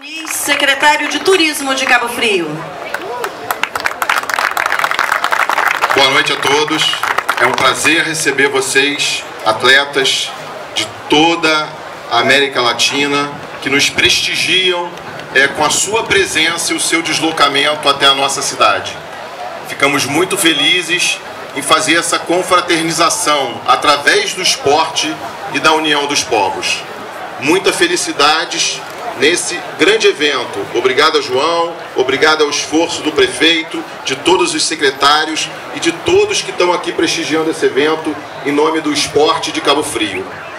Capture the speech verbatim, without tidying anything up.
Muniz, secretário de Turismo de Cabo Frio. Boa noite a todos. É um prazer receber vocês, atletas de toda a América Latina, que nos prestigiam é, com a sua presença e o seu deslocamento até a nossa cidade. Ficamos muito felizes em fazer essa confraternização através do esporte e da união dos povos. Muitas felicidades nesse grande evento. Obrigado a João, obrigado ao esforço do prefeito, de todos os secretários e de todos que estão aqui prestigiando esse evento em nome do esporte de Cabo Frio.